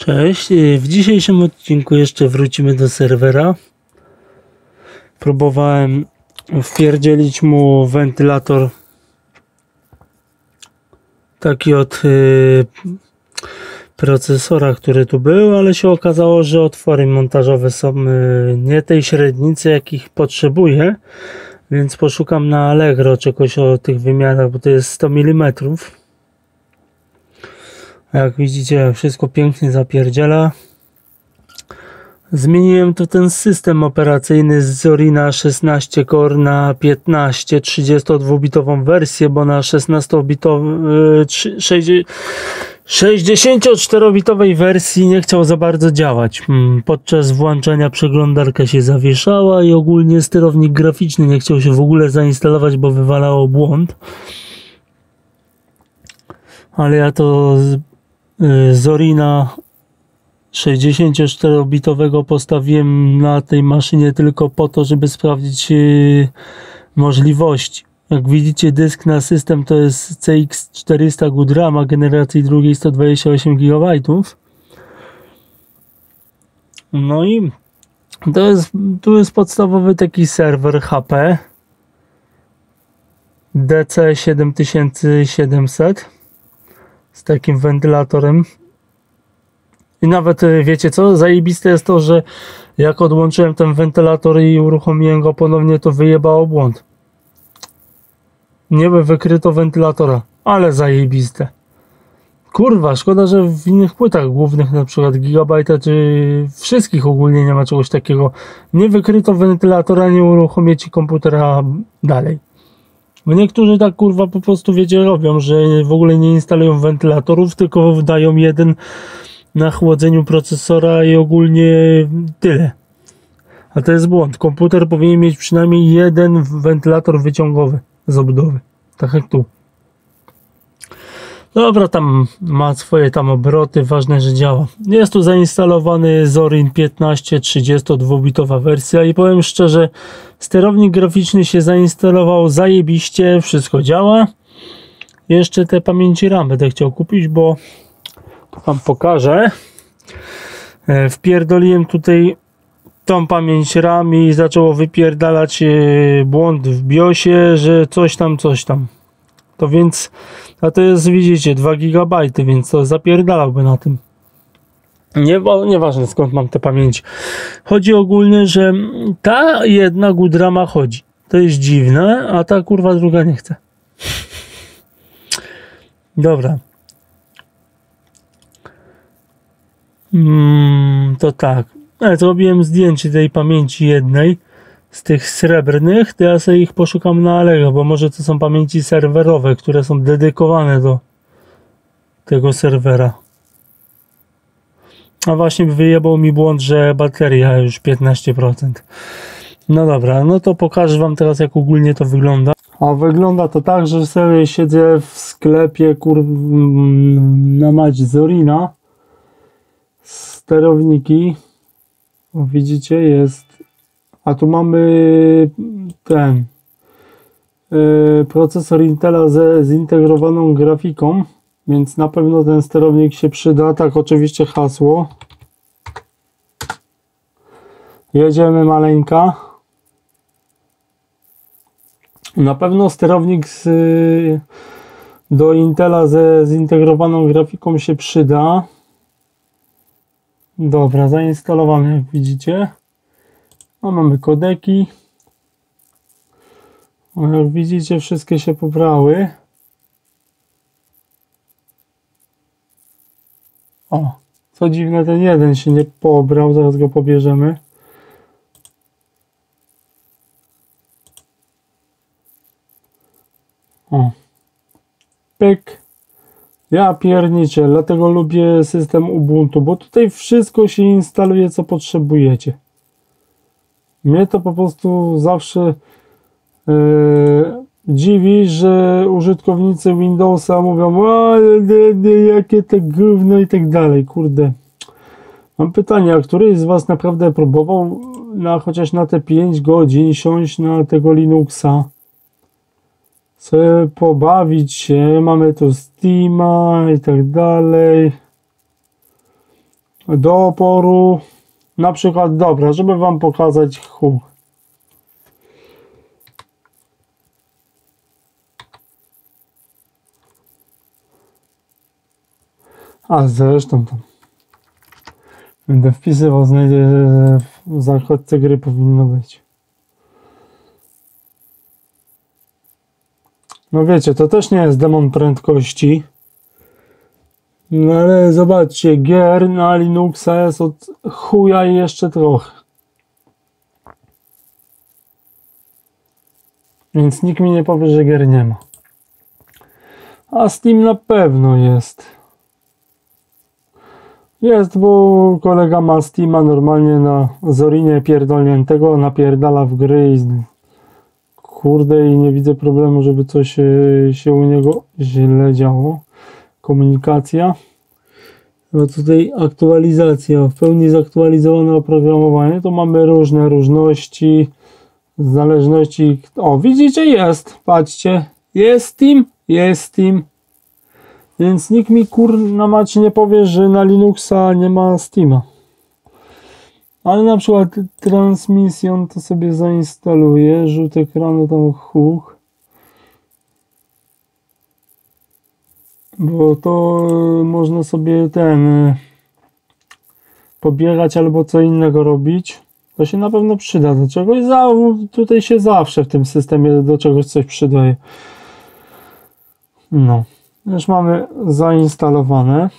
Cześć, w dzisiejszym odcinku jeszcze wrócimy do serwera. Próbowałem wpierdzielić mu wentylator taki od procesora, który tu był, ale się okazało, że otwory montażowe są nie tej średnicy, jakich potrzebuję, więc poszukam na Allegro czegoś o tych wymiarach, bo to jest 100 mm. Jak widzicie, wszystko pięknie zapierdziela. Zmieniłem tu ten system operacyjny z Zorina 16 Core na 15 32-bitową wersję, bo na 64-bitowej wersji nie chciał za bardzo działać. Podczas włączania przeglądarka się zawieszała i ogólnie sterownik graficzny nie chciał się w ogóle zainstalować, bo wywalało błąd. Ale ja to Zorina 64-bitowego postawiłem na tej maszynie tylko po to, żeby sprawdzić możliwości. Jak widzicie, dysk na system to jest CX400 Good RAM generacji drugiej 128 GB. No i tu jest podstawowy taki serwer HP DC7700 z takim wentylatorem. I nawet wiecie co, zajebiste jest to, że jak odłączyłem ten wentylator i uruchomiłem go ponownie, to wyjebało błąd. Nie wykryto wentylatora, ale zajebiste. Kurwa, szkoda, że w innych płytach głównych, na przykład Gigabajta czy wszystkich ogólnie nie ma czegoś takiego. Nie wykryto wentylatora, nie uruchomię ci komputera dalej. Bo niektórzy tak kurwa po prostu wiecie robią, że w ogóle nie instalują wentylatorów, tylko dają jeden na chłodzeniu procesora i ogólnie tyle. A to jest błąd. Komputer powinien mieć przynajmniej jeden wentylator wyciągowy z obudowy. Tak jak tu. Dobra, tam ma swoje tam obroty, ważne, że działa. Jest tu zainstalowany Zorin 15 32-bitowa wersja i powiem szczerze, sterownik graficzny się zainstalował zajebiście, wszystko działa. Jeszcze te pamięci RAM będę chciał kupić, bo wam pokażę. Wpierdoliłem tutaj tą pamięć RAM i zaczęło wypierdalać błąd w BIOSie, że coś tam. To więc, a to jest, widzicie, 2 GB, więc to zapierdalałby na tym. Nieważne skąd mam te pamięci. Chodzi ogólnie, że ta jedna good rama chodzi. To jest dziwne, a ta kurwa druga nie chce. Dobra. To tak. Zrobiłem zdjęcie tej pamięci jednej z tych srebrnych, to ja sobie ich poszukam na Allegro, bo może to są pamięci serwerowe, które są dedykowane do tego serwera. A właśnie wyjebał mi błąd, że bateria już 15%. No dobra, no to pokażę wam teraz, jak ogólnie to wygląda. A wygląda to tak, że sobie siedzę w sklepie na mać Zorina. Sterowniki, o, widzicie, jest, a tu mamy ten procesor Intela ze zintegrowaną grafiką, więc na pewno ten sterownik się przyda. Tak, oczywiście hasło. Jedziemy maleńka. Na pewno sterownik do Intela ze zintegrowaną grafiką się przyda. Dobra, zainstalowane, jak widzicie. No, mamy kodeki. O, jak widzicie, wszystkie się pobrały. O, co dziwne, ten jeden się nie pobrał, zaraz go pobierzemy. O, pyk. Ja pierniczę, dlatego lubię system Ubuntu, bo tutaj wszystko się instaluje, co potrzebujecie. Mnie to po prostu zawsze dziwi, że użytkownicy Windowsa mówią, jakie to gówno i tak dalej, kurde. Mam pytanie, a któryś z was naprawdę próbował chociaż na te 5 godzin siąść na tego Linuxa? Sobie pobawić się, mamy tu Steama i tak dalej. do oporu, na przykład, dobra, żeby wam pokazać huk. A zresztą tam będę wpisywał, znajdzie, w zakładce gry powinno być. No wiecie, to też nie jest demon prędkości. No ale zobaczcie, gier na Linuxa jest od chuja i jeszcze trochę. Więc nikt mi nie powie, że gier nie ma. A Steam na pewno jest. Jest, bo kolega ma Steama normalnie na Zorinie pierdolniętego, napierdala w gry i kurde i nie widzę problemu, żeby coś się u niego źle działo. Komunikacja. No tutaj aktualizacja, w pełni zaktualizowane oprogramowanie, to mamy różne różności, w zależności, o widzicie jest, patrzcie, jest Steam, jest Steam, więc nikt mi kurna mać nie powie, że na Linuxa nie ma Steama. Ale na przykład transmisjon to sobie zainstaluję, rzut ekranu tam huk. Bo to można sobie pobierać albo co innego robić. To się na pewno przyda do czegoś. Tutaj się zawsze w tym systemie do czegoś coś przydaje. No. Już mamy zainstalowane.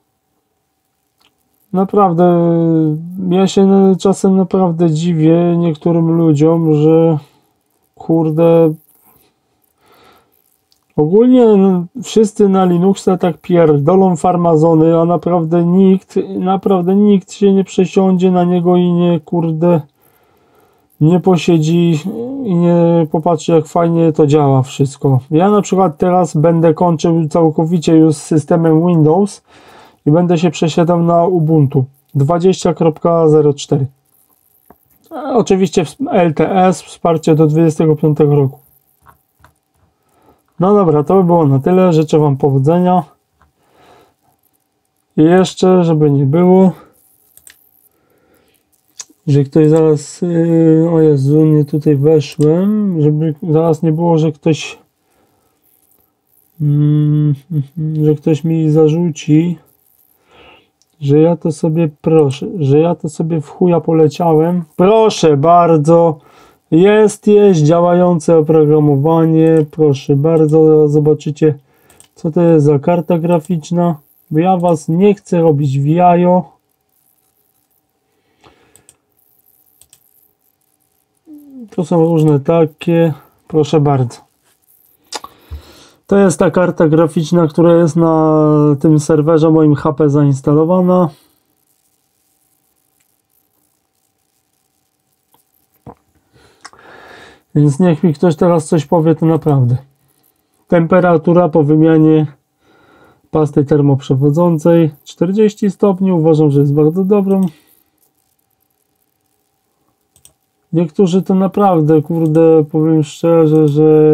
Naprawdę ja się czasem naprawdę dziwię niektórym ludziom, że kurde ogólnie wszyscy na Linuxa tak pierdolą farmazony, a naprawdę nikt się nie przesiądzie na niego i nie kurde nie posiedzi i nie popatrzy jak fajnie to działa wszystko. Ja na przykład teraz będę kończył całkowicie już z systemem Windows i będę się przesiadał na Ubuntu 20.04. Oczywiście LTS, wsparcie do 25 roku. No dobra, to by było na tyle. Życzę wam powodzenia. I jeszcze, żeby nie było, że ktoś zaraz, o Jezu, nie tutaj weszłem, żeby zaraz nie było, że ktoś mi zarzuci, że ja to sobie, proszę, że ja to sobie w chuja poleciałem. Proszę bardzo, jest działające oprogramowanie, proszę bardzo, zobaczycie, co to jest za karta graficzna, bo ja was nie chcę robić w jajo. To są różne takie, proszę bardzo. To jest ta karta graficzna, która jest na tym serwerze moim HP zainstalowana. Więc niech mi ktoś teraz coś powie, to naprawdę. Temperatura po wymianie pasty termoprzewodzącej 40 stopni, uważam, że jest bardzo dobrą. Niektórzy to naprawdę, kurde, powiem szczerze, że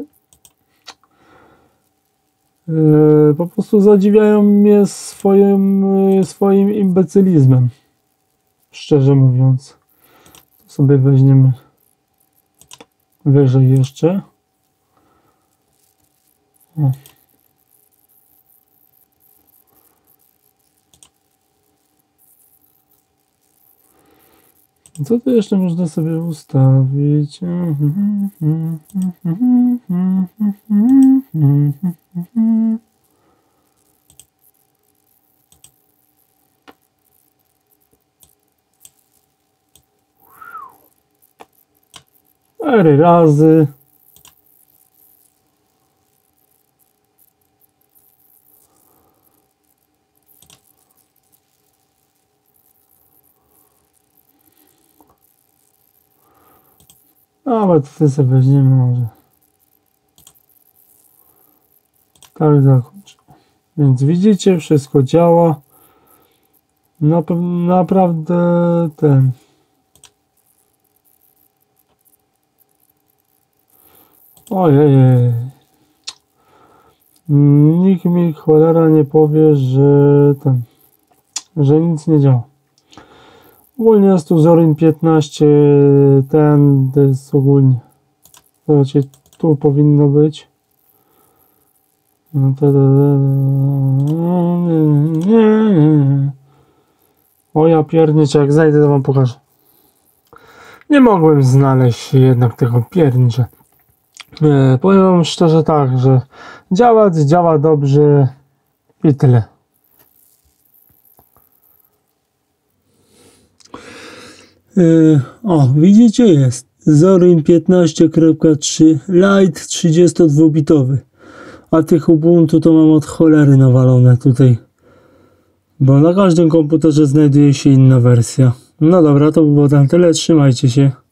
po prostu zadziwiają mnie swoim imbecylizmem. Szczerze mówiąc. To sobie weźmiemy wyżej jeszcze. O. Co tu jeszcze można sobie ustawić? Cztery razy. Ale tutaj sobie weźmiemy może. Tak zakończę. Więc widzicie, wszystko działa. Naprawdę ten. Ojej. Nikt mi cholera nie powie, że ten. że nic nie działa. Ogólnie jest tu Zorin 15, ten to jest ogólnie. Zobaczcie, tu powinno być. O ja pierniczę, jak znajdę, to wam pokażę. Nie mogłem znaleźć jednak tego piernicza. Powiem wam szczerze tak, że działa dobrze i tyle. O, widzicie, jest Zorin 15.3 Lite 32-bitowy. A tych Ubuntu to mam od cholery nawalone tutaj. Bo na każdym komputerze znajduje się inna wersja. No dobra, to by było na tyle. Trzymajcie się.